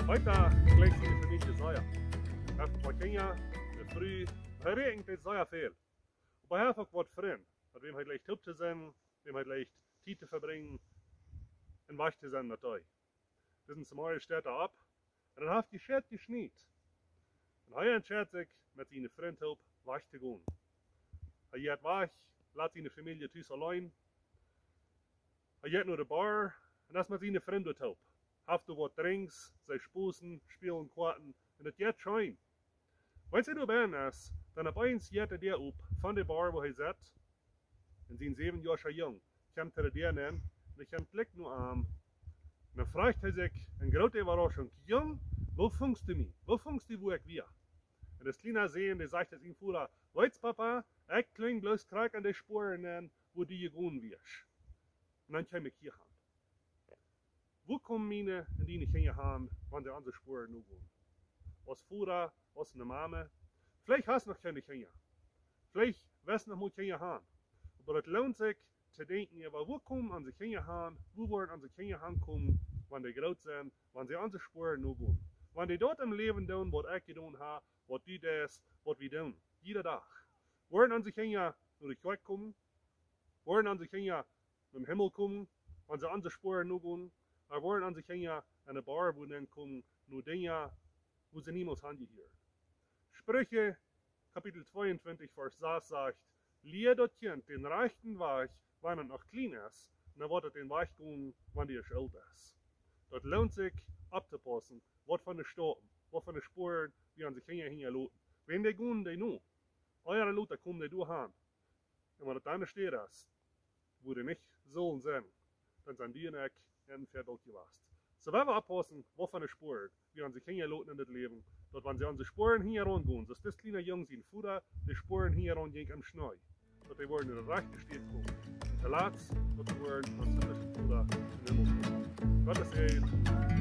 Heute gleich sie für mich Säuer. Bei Kenia, der Früh, bei Regen geht Säuer viel. Und bei Herfach wird Freund, mit wem halt leicht hübsch zu sein, wem halt leicht Zeit zu verbringen, und wach zu sein natürlich. Wir sind zum Morgen steht er ab, und dann hat die Schert geschneit. Und er entscheidet sich, mit seinen Freunden wach zu gehen. Er geht wach, lässt seine Familie tüß allein. Er geht nur der Bar, und das mit seinen Freunden taub. Haft du was drinks, sei Spusen, spielen Karten, und das geht schön. Wenn sie du bist, dann ab eins geht er dir up, von der Bar, wo er sitzt, und sind 7 Jahre schon jung, kommt er dir nennen, und ich kann Blick nur an. Und dann fragt er sich, in großer Überraschung, Jung, wo fungst du mich? Wo fungst du, wo ich wir? Und das kleine Sehen, der sagt es ihm vorher, weißt Papa, ich kling bloß Krieg an der Spuren, wo du gegangen wirst. Und dann komm ich hier hin. Wo kommen meine in die nicht hingehauen, wenn die andere Spuren nur gehen? Aus Vater, aus einer Mama. Vielleicht hast du noch keine Kinder. Vielleicht wirst du noch mal Kinder haben. Aber es lohnt sich zu denken, aber wo kommen unsere Kinder haben, wo wollen unsere Kinder kommen, wenn die groß sind, wenn sie unsere Spuren nur gehen? Wenn die dort im Leben tun, was ich getan habe, was die das, was wir tun, jeder Tag. Wollen unsere Kinder nur die Kirche kommen? Wollen unsere Kinder im Himmel kommen, wenn sie unsere Spuren nur gehen? Wir wollen unsere Kinder an der Bar, wo dann kommen, nur Dinge, wo sie niemals hingehören. Spricha, Kapitel 22, Vers 6 sagt, Lehr das Kind den rechten Weg, wenn er noch klein ist, und dann wird er den Weg gehen, wenn er alt ist. Dort lohnt sich abzupassen, was von den Staaten, was von den Spuren, wie unsere Kinder hinterlassen. Wenn die gehen, die nur. Eure Leute kommen, die du haben. Und wenn das dann steht ist, wo die nicht sollen sein, dann sind die und ich in Viertel gewasst. So wenn wir abpassen, was von den Spuren, wie unsere Kinder loten in das Leben, dort wenn sie unsere Spuren hier rangehen, so ist das kleine Jungs in Futter, die Spuren hier rangehen am Schnee. Dort die wollen in der rechte Steht kommen. Und der Latz, dort die wollen an der Futter in den Himmel kommen. Gottes Ehre.